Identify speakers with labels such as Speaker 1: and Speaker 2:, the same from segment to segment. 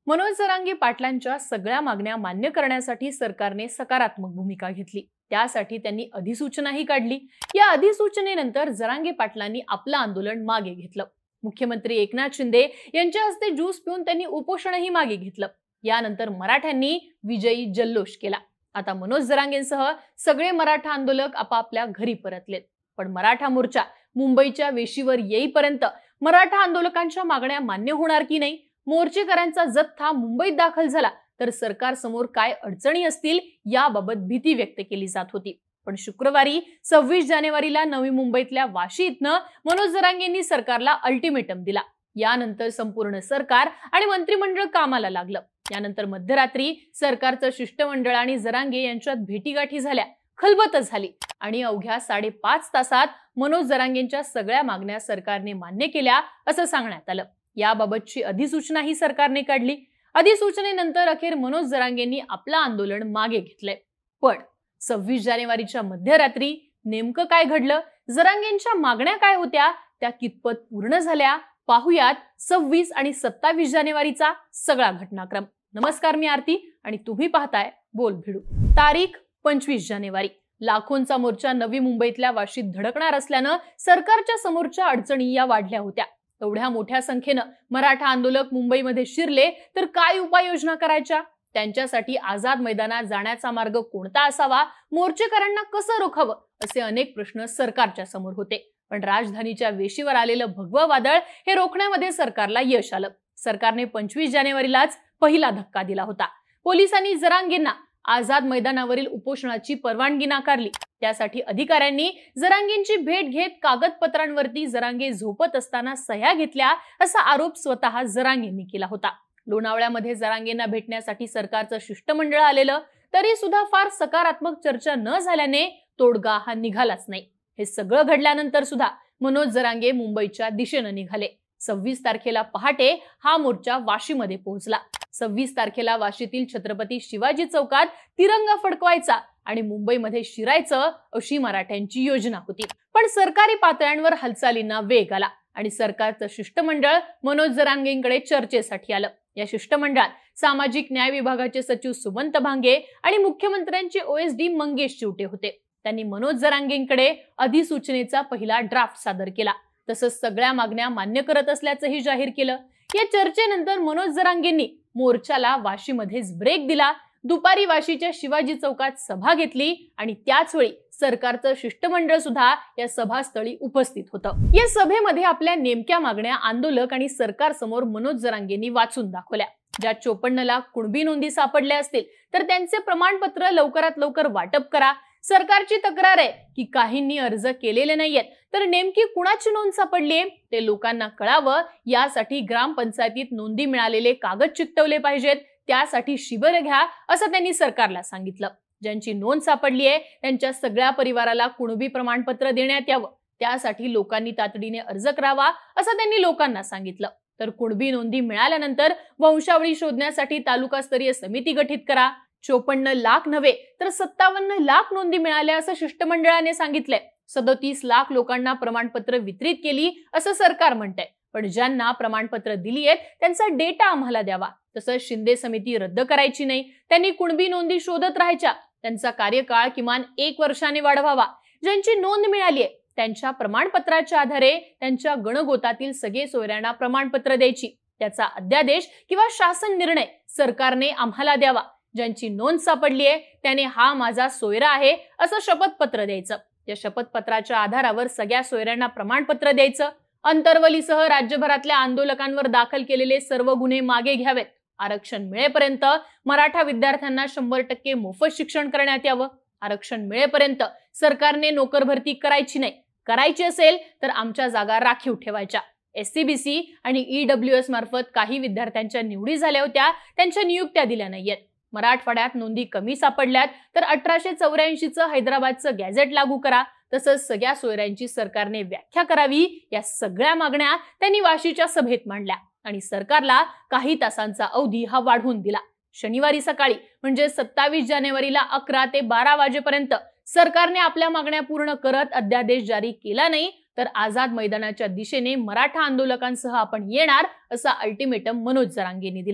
Speaker 1: मनोज जरांगे पाटलांच्या सगळ्या मागण्या मान्य करण्यासाठी सरकारने सकारात्मक भूमिका घेतली। त्यासाठी त्यांनी अधिसूचनाही काढली। या अधिसूचनेनंतर जरांगे पाटलांनी आपलं आंदोलन मागे घेतलं। मुख्यमंत्री एकनाथ शिंदे यांच्या हस्ते ज्यूस पिऊन त्यांनी उपोषणही मागे घेतलं। यानंतर मराठ्यांनी विजयी जल्लोष केला। आता मनोज जरांगेंसह सगळे मराठा आंदोलक आपापल्या घरी परतलेत। पण मराठा मोर्चा मुंबईच्या वेशीवर येईपर्यंत मराठा आंदोलकांच्या मागण्या मान्य होणार की नाही? मोर्चेकऱ्यांचा जथ्था मुंबईत दाखल झाला तर सरकार समोर काय अडचणी असतील याबाबत भीती व्यक्त केली जात होती। पण शुक्रवारी 26 जानेवारीला नवी मुंबईतल्या वाशी इथनं मनोज जरांगेंनी सरकारला अल्टिमेटम दिला। यानंतर संपूर्ण सरकार आणि मंत्रिमंडळ कामाला लागलं। यानंतर मध्यरात्री सरकारचं शिष्टमंडळ आणि जरांगे यांच्यात भेटीगाठी झाल्या, खलबतच झाली आणि अवघ्या 5.5 तासात मनोज जरांगेंच्या सगळ्या मागण्या सरकारने मान्य केल्या असं सांगण्यात आलं। याबाबतची अधिसूचनाही सरकारने काढली। अधिसूचनेनंतर अखेर मनोज जरांगेंनी आपलं आंदोलन मागे घेतलंय। पण 26 जानेवारीच्या मध्यरात्री नेमकं काय घडलं? जरांगेंच्या मागण्या काय होत्या? त्या कितपत पूर्ण झाल्या? पाहुयात 26 आणि 27 जानेवारीचा सगळा घटनाक्रम। नमस्कार, मी आरती आणि तुम्ही पाहताय बोल भिडू। तारीख 25 जानेवारी। लाखोंचा मोर्चा नवी मुंबईतल्या वाशीत धडकणार असल्यानं सरकारच्या समोरच्या अडचणी या वाढल्या होत्या। एवढ्या मोठ्या संख्येनं मराठा आंदोलक मुंबईमध्ये शिरले तर काय उपाययोजना करायच्या? त्यांच्यासाठी आझाद मैदानात जाण्याचा मार्ग कोणता असावा? मोर्चेकरांना कसं रोखावं? असे अनेक प्रश्न सरकारच्या समोर होते। पण राजधानीच्या वेशीवर आलेलं भगवं वादळ हे रोखण्यामध्ये सरकारला यश आलं। सरकारने 25 जानेवारीलाच पहिला धक्का दिला होता। पोलिसांनी जरांगेंना आझाद मैदानावरील उपोषणाची परवानगी नाकारली। त्यासाठी अधिकाऱ्यांनी जरांगेंची भेट घेत कागदपत्रांवरती जरांगे झोपत असताना सह्या घेतल्या असा आरोप स्वतः जरांगेंनी केला होता। लोणावळ्यामध्ये जरांगेंना भेटण्यासाठी सरकारचं शिष्टमंडळ आलेलं तरी सुद्धा फार सकारात्मक चर्चा न झाल्याने तोडगा हा निघालाच नाही। हे सगळं घडल्यानंतर सुद्धा मनोज जरांगे मुंबईच्या दिशेने निघाले। 26 तारखेला पहाटे हा मोर्चा वाशीमध्ये पोहोचला। 26 तारखेला वाशीतील छत्रपती शिवाजी चौकात तिरंगा फडकवायचा आणि मुंबईमध्ये शिरायचं अशी मराठ्यांची योजना होती। पण सरकारी पातळ्यांवर हालचालींना वेग आला आणि सरकारचं शिष्टमंडळ मनोज जरांगेंकडे चर्चेसाठी आलं। या शिष्टमंडळात सामाजिक न्याय विभागाचे सचिव सुमंत भांगे आणि मुख्यमंत्र्यांचे OSD मंगेश चिवटे होते। त्यांनी मनोज जरांगेंकडे अधिसूचनेचा पहिला ड्राफ्ट सादर केला। तसंच सगळ्या मागण्या मान्य करत असल्याचंही जाहीर केलं। या चर्चेनंतर मनोज जरांगेंनी मोर्चाला वाशीमध्येच ब्रेक दिला। दुपारी वाशीच्या शिवाजी चौकात सभा घेतली आणि त्याच वेळी सरकारचं शिष्टमंडळ सुद्धा या सभास्थळी उपस्थित होतं। या सभेमध्ये आपल्या नेमक्या मागण्या आंदोलक आणि सरकार समोर मनोज जरांगेंनी वाचून दाखवल्या। ज्या 54 लाख कुणबी नोंदी सापडल्या असतील तर त्यांचे प्रमाणपत्र लवकरात लवकर वाटप करा। सरकारची तक्रार आहे की काहींनी अर्ज केलेले नाहीयेत, तर नेमकी कुणाची नोंद सापडलीये ते लोकांना कळावं यासाठी ग्रामपंचायतीत नोंदी मिळालेले कागद चिकटवले पाहिजेत। त्यासाठी शिबिर घ्या असं त्यांनी सरकारला सांगितलं। ज्यांची नोंद सापडली आहे त्यांच्या सगळ्या परिवाराला कुणबी प्रमाणपत्र देण्यात यावं, त्यासाठी लोकांनी तातडीने अर्ज करावा असं त्यांनी लोकांना सांगितलं। तर कुणबी नोंदी मिळाल्यानंतर वंशावळी शोधण्यासाठी तालुकास्तरीय समिती गठीत करा। 54 लाख नव्हे तर 57 लाख नोंदी मिळाल्या असं शिष्टमंडळाने सांगितलंय। 37 लाख लोकांना प्रमाणपत्र वितरित केली असं सरकार म्हणतंय। पण ज्यांना प्रमाणपत्र दिली आहेत त्यांचा डेटा आम्हाला द्यावा। तसंच शिंदे समिती रद्द करायची नाही, त्यांनी कुणबी नोंदी शोधत राहायच्या, त्यांचा कार्यकाळ किमान 1 वर्षाने वाढवावा। ज्यांची नोंद मिळाली आहे त्यांच्या प्रमाणपत्राच्या आधारे त्यांच्या गणगोतातील सगळे सोयऱ्यांना प्रमाणपत्र द्यायची, त्याचा अध्यादेश किंवा शासन निर्णय सरकारने आम्हाला द्यावा। ज्यांची नोंद सापडली आहे त्याने हा माझा सोयरा आहे असं शपथपत्र द्यायचं। या शपथपत्राच्या आधारावर सगळ्या सोयऱ्यांना प्रमाणपत्र द्यायचं। अंतरवलीसह राज्यभरातल्या आंदोलकांवर दाखल केलेले सर्व गुन्हे मागे घ्यावेत। आरक्षण मिळेपर्यंत मराठा विद्यार्थ्यांना 100% मोफत शिक्षण करण्यात यावं। आरक्षण मिळेपर्यंत सरकारने नोकर भरती करायची नाही, करायची असेल तर आमच्या जागा राखीव ठेवायच्या। SCBC आणि EWS मार्फत काही विद्यार्थ्यांच्या निवडी झाल्या होत्या, त्यांच्या नियुक्त्या दिल्या नाहीयेत। मराठवाड्यात नोंदी कमी सापडल्यात तर 1884चं हैदराबादचं गॅझेट लागू करा। तसंच सगळ्या सोयऱ्यांची सरकारने व्याख्या करावी। या सगळ्या मागण्या त्यांनी वाशीच्या सभेत मांडल्या आणि सरकारला काही तासांचा अवधी हा वाढवून दिला। शनिवारी सकाळी म्हणजे 27 जानेवारीला 11 ते 12 वाजेपर्यंत सरकारने आपल्या मागण्या पूर्ण करत अध्यादेश जारी केला नाही तर आझाद मैदानाच्या दिशेने मराठा आंदोलकांसह आपण येणार असा अल्टिमेटम मनोज जरांगेंनी दिला।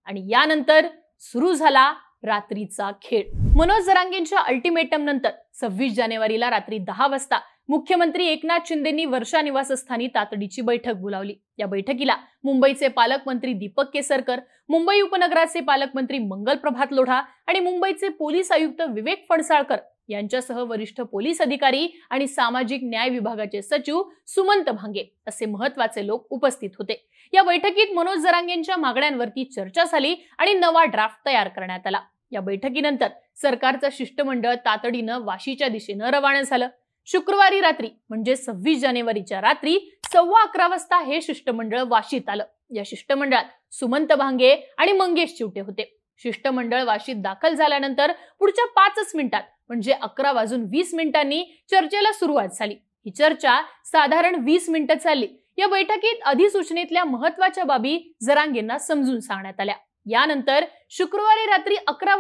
Speaker 1: आणि यानंतर सुरू झाला रात्रीचा खेळ. मनोज जरांगेंच्या अल्टिमेटम नंतर 26 जानेवारीला रात्री 10 वाजता मुख्यमंत्री एकनाथ शिंदेंनी वर्षा निवासस्थानी तातडीची बैठक बोलावली. या बैठकीला मुंबईचे पालकमंत्री दीपक केसरकर, मुंबई उपनगराचे पालकमंत्री मंगल प्रभात लोढा आणि मुंबईचे पोलीस आयुक्त विवेक फणसाळकर यांच्यासह वरिष्ठ पोलीस अधिकारी आणि सामाजिक न्याय विभागाचे सचिव सुमंत भांगे असे महत्त्वाचे लोक उपस्थित होते. या बैठकीत मनोज जरांगेंच्या मागण्यांवरती चर्चा झाली आणि नवा ड्राफ्ट तयार करण्यात आला. या बैठकीनंतर सरकारचं शिष्टमंडळ तातडीनं वाशीच्या दिशेनं रवाना झालं. शुक्रवारी रात्री म्हणजे 26 जानेवारीच्या रात्री 11:15 वाजता हे शिष्टमंडळ वाशीत आलं. या शिष्टमंडळात सुमंत भांगे आणि मंगेश चिवटे होते. शिष्टमंडळ वाशीत दाखल झाल्यानंतर पुढच्या 5 मिनिटात म्हणजे 11:20 चर्चेला सुरुवात झाली. ही चर्चा साधारण 20 मिनिटं चालली. या बैठकीत अधिसूचनेतल्या महत्त्वाच्या बाबी जरांगेंना समजून सांगण्यात आल्या. यानंतर शुक्रवारी रात्री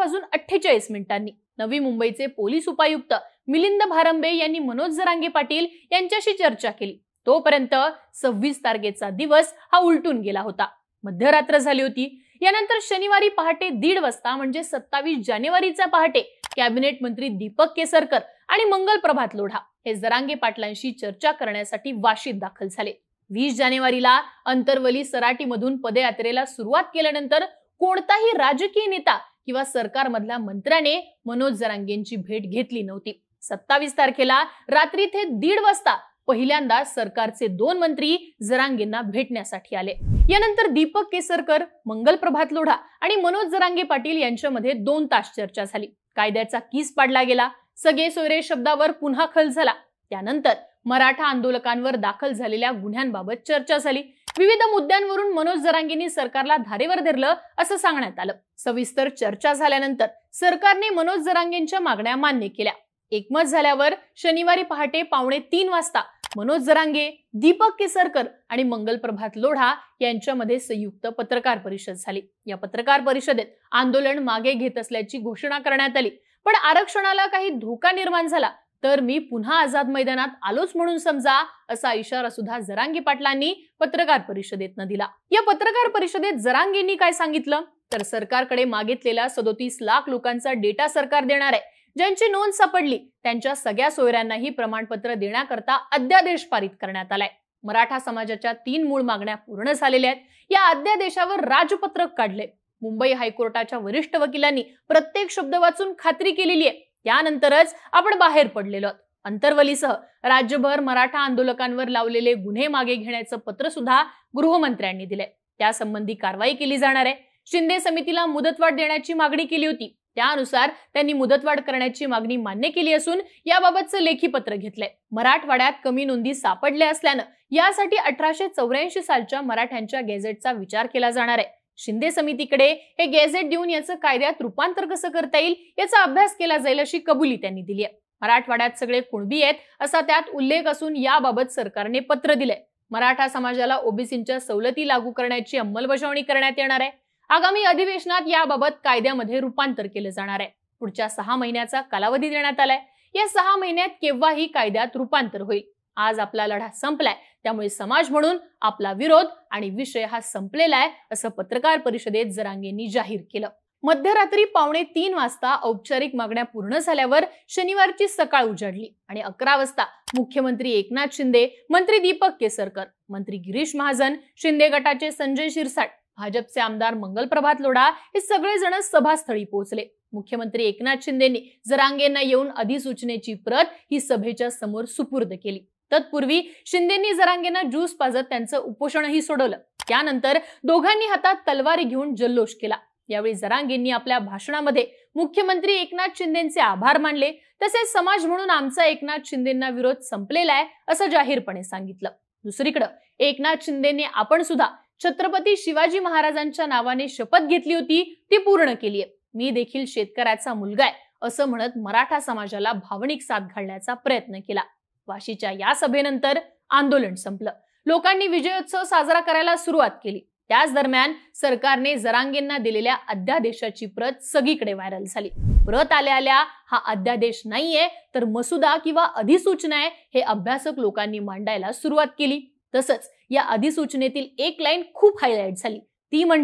Speaker 1: 11:48 नवी मुंबईचे पोलीस उपायुक्त मिलिंद भारंबे यांनी मनोज जरांगे पाटील यांच्याशी चर्चा केली. तोपर्यंत 26 तारखेचा दिवस हा उलटून गेला होता. मध्यरात्र झाली होती. यानंतर शनिवारी पहाटे 1:30 वाजता म्हणजे 27 जानेवारीचा पहाटे कॅबिनेट मंत्री दीपक केसरकर आणि मंगल प्रभात लोढा हे जरांगे पाटलांशी चर्चा करण्यासाठी वाशीत दाखल झाले. 20 जानेवारीला अंतरवली सराटीमधून पदयात्रेला सुरुवात केल्यानंतर कोणताही राजकीय नेता किंवा सरकारमधल्या मंत्र्याने मनोज जरांगेंची भेट घेतली नव्हती. 27 तारखेला रात्री ते 1:30 वाजता पहिल्यांदा सरकारचे 2 मंत्री जरांगेंना भेटण्यासाठी आले. यानंतर दीपक केसरकर, मंगल प्रभात लोढा आणि मनोज जरांगे पाटील यांच्यामध्ये 2 तास चर्चा झाली. कायद्याचा कीस पाडला गेला. सगळे सोयरे शब्दावर पुन्हा खल झाला. त्यानंतर मराठा आंदोलकांवर दाखल झालेल्या गुन्ह्यांबाबत चर्चा झाली. विविध मुद्द्यांवरून मनोज जरांगेंनी सरकारला धारेवर धरलं असं सांगण्यात आलं. सविस्तर चर्चा झाल्यानंतर सरकारने मनोज जरांगेंच्या मागण्या मान्य केल्या. एकमत झाल्यावर शनिवारी पहाटे 2:45 वाजता मनोज जरांगे, दीपक केसरकर आणि मंगल प्रभात लोढा यांच्यामध्ये संयुक्त पत्रकार परिषद झाली. या पत्रकार परिषदेत आंदोलन मागे घेत असल्याची घोषणा करण्यात आली. पण आरक्षणाला काही धोका निर्माण झाला तर मी पुन्हा आझाद मैदानात आलोच म्हणून समजा असा इशारा सुद्धा जरांगे पाटलांनी पत्रकार परिषदेतनं दिला. या पत्रकार परिषदेत जरांगेंनी काय सांगितलं तर सरकारकडे मागितलेला 37 लाख लोकांचा डेटा सरकार देणार आहे. ज्यांची नोंद सापडली त्यांच्या सगळ्या सोयऱ्यांनाही प्रमाणपत्र देण्याकरता अध्यादेश पारित करण्यात आलाय. मराठा समाजाच्या 3 मूळ मागण्या पूर्ण झालेल्या आहेत. या अध्यादेशावर राजपत्रक काढले. मुंबई हायकोर्टाच्या वरिष्ठ वकिलांनी प्रत्येक शब्द वाचून खात्री केलेली आहे. त्यानंतरच आपण बाहेर पडलेलो आहोत. अंतरवलीसह राज्यभर मराठा आंदोलकांवर लावलेले गुन्हे मागे घेण्याचं पत्र सुद्धा गृहमंत्र्यांनी दिले. त्यासंबंधी कारवाई केली जाणार आहे. शिंदे समितीला मुदतवाढ देण्याची मागणी केली होती. त्यानुसार त्यांनी मुदतवाढ करण्याची मागणी मान्य केली असून याबाबतचं लेखी पत्र घेतलंय. मराठवाड्यात कमी नोंदी सापडल्या असल्यानं यासाठी 1884 सालच्या मराठ्यांच्या गॅझेटचा विचार केला जाणार आहे. शिंदे समितीकडे हे गॅझेट देऊन याचं कायद्यात रूपांतर कसं करता येईल याचा अभ्यास केला जाईल अशी कबुली त्यांनी दिली आहे. मराठवाड्यात सगळे कुणबी आहेत असा त्यात उल्लेख असून याबाबत सरकारने पत्र दिलंय. मराठा समाजाला ओबीसींच्या सवलती लागू करण्याची अंमलबजावणी करण्यात येणार आहे. आगामी अधिवेशनात याबाबत कायद्यामध्ये रूपांतर केलं जाणार आहे. पुढच्या 6 महिन्याचा कालावधी देण्यात आलाय. या 6 महिन्यात केव्हाही कायद्यात रूपांतर होईल. आज आपला लढा संपलाय त्यामुळे समाज म्हणून आपला विरोध आणि विषय हा संपलेला आहे असं पत्रकार परिषदेत जरांगेंनी जाहीर केलं. मध्यरात्री 2:45 वाजता औपचारिक मागण्या पूर्ण झाल्यावर शनिवारची सकाळ उजाडली आणि 11 वाजता मुख्यमंत्री एकनाथ शिंदे, मंत्री दीपक केसरकर, मंत्री गिरीश महाजन, शिंदे गटाचे संजय शिरसाट, भाजपचे आमदार मंगल प्रभात लोढा हे सगळेजण सभास्थळी पोहोचले. मुख्यमंत्री एकनाथ शिंदेंनी जरांगेंना येऊन अधिसूचनेची प्रत ही सभेच्या समोर सुपूर्द केली. तत्पूर्वी शिंदेंनी जरांगेंना ज्यूस पाजत त्यांचं उपोषणही सोडवलं. त्यानंतर दोघांनी हातात तलवारी घेऊन जल्लोष केला. यावेळी जरांगेंनी आपल्या भाषणामध्ये मुख्यमंत्री एकनाथ शिंदेंचे आभार मानले. तसेच समाज म्हणून आमचा एकनाथ शिंदेंना विरोध संपलेला आहे असं जाहीरपणे सांगितलं. दुसरीकडे एकनाथ शिंदेंनी आपण सुद्धा छत्रपती शिवाजी महाराजांच्या नावाने शपथ घेतली होती ती पूर्ण केली आहे. मी देखील शेतकऱ्याचा मुलगा आहे असं म्हणत मराठा समाजाला भावनिक साथ घालण्याचा प्रयत्न केला. वाशीच्या या सभेनंतर आंदोलन संपलं. लोकांनी विजयोत्सव साजरा करायला सुरुवात केली. त्याच दरम्यान सरकारने जरांगेंना दिलेल्या अध्यादेशाची प्रत सगळीकडे व्हायरल झाली. प्रत आल्या हा अध्यादेश नाहीये तर मसुदा किंवा अधिसूचना आहे हे अभ्यासक लोकांनी मांडायला सुरुवात केली. तसंच या अधिसूचनेतील एक लाईन खूप हायलाइट झाली. ती म्हणजे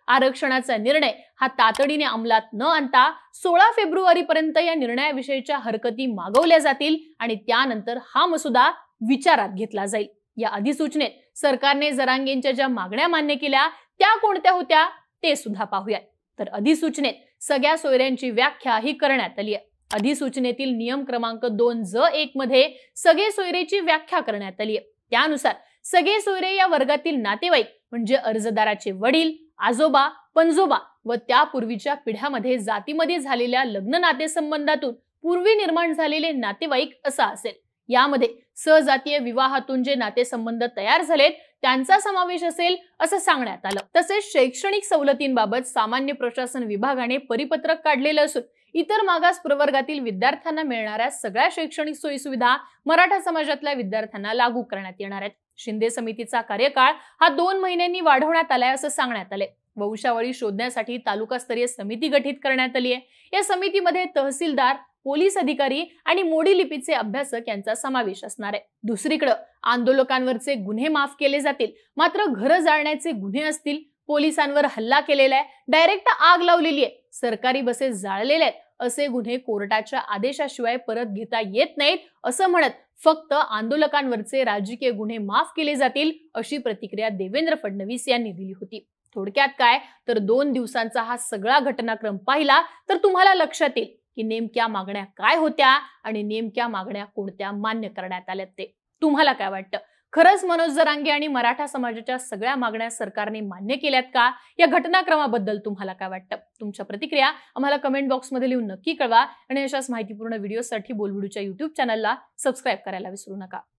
Speaker 1: आरक्षणाचा निर्णय हा तातडीने अंमलात न आणता 16 फेब्रुवारीपर्यंत या निर्णयाविषयीच्या हरकती मागवल्या जातील आणि त्यानंतर हा मसुदा विचारात घेतला जाईल। या अधिसूचनेत सरकारने जरांगेंच्या ज्या मागण्या मान्य केल्या त्या कोणत्या होत्या ते सुद्धा पाहूया। तर अधिसूचनेत सगळ्या सोयऱ्यांची व्याख्या ही करण्यात आली आहे। अधिसूचनेतील नियम क्रमांक 2ज1 मध्ये सगळे सोयरेची व्याख्या करण्यात आली आहे। त्यानुसार सगळे सोयरे या वर्गातील नातेवाईक म्हणजे अर्जदाराचे वडील, आजोबा, पणजोबा व त्यापूर्वीच्या पिढ्यामध्ये जातीमध्ये झालेल्या लग्न नातेसंबंधातून पूर्वी निर्माण झालेले नातेवाईक असा असेल। यामध्ये सहजातीय विवाहातून जे नातेसंबंध तयार झालेत त्यांचा समावेश असेल असं सांगण्यात आलं। तसेच शैक्षणिक सवलतींबाबत सामान्य प्रशासन विभागाने परिपत्रक काढलेलं असून इतर मागास प्रवर्गातील विद्यार्थ्यांना मिळणाऱ्या सगळ्या शैक्षणिक सोयीसुविधा मराठा समाजातल्या विद्यार्थ्यांना लागू करण्यात येणार आहेत। शिंदे समितीचा कार्यकाळ हा 2 महिन्यांनी वाढवण्यात आलाय असं सांगण्यात आले। वंशावळी शोधण्यासाठी तालुकास्तरीय समिती गठीत करण्यात आली आहे। या समितीमध्ये तहसीलदार, पोलीस अधिकारी आणि मोडी लिपीचे अभ्यासक यांचा समावेश असणार आहे। दुसरीकडे आंदोलकांवरचे गुन्हे माफ केले जातील, मात्र घरं जाळण्याचे गुन्हे असतील, पोलिसांवर हल्ला केलेला आहे, डायरेक्ट आग लावलेली आहे, सरकारी बसेस जाळलेल्या आहेत असे गुन्हे कोर्टाच्या आदेशाशिवाय परत घेता येत नाहीत असं म्हणत फक्त आंदोलकांवरचे राजकीय गुन्हे माफ केले जातील अशी प्रतिक्रिया देवेंद्र फडणवीस यांनी दिली होती। थोडक्यात काय तर 2 दिवसांचा हा सगळा घटनाक्रम पाहिला तर तुम्हाला लक्षात येईल की नेमक्या मागण्या काय होत्या आणि नेमक्या मागण्या कोणत्या मान्य करण्यात आल्या ते। तुम्हाला काय वाटतं, खरंच मनोज जरांगे आणि मराठा समाजाच्या सगळ्या मागण्या सरकारने मान्य केल्यात का? या घटनाक्रमाबद्दल तुम्हाला काय वाटतं? तुमच्या प्रतिक्रिया आम्हाला कमेंट बॉक्समध्ये लिहून नक्की कळवा आणि अशाच माहितीपूर्ण व्हिडिओसाठी बोलबिडूच्या YouTube चॅनलला सबस्क्राईब करायला विसरू नका।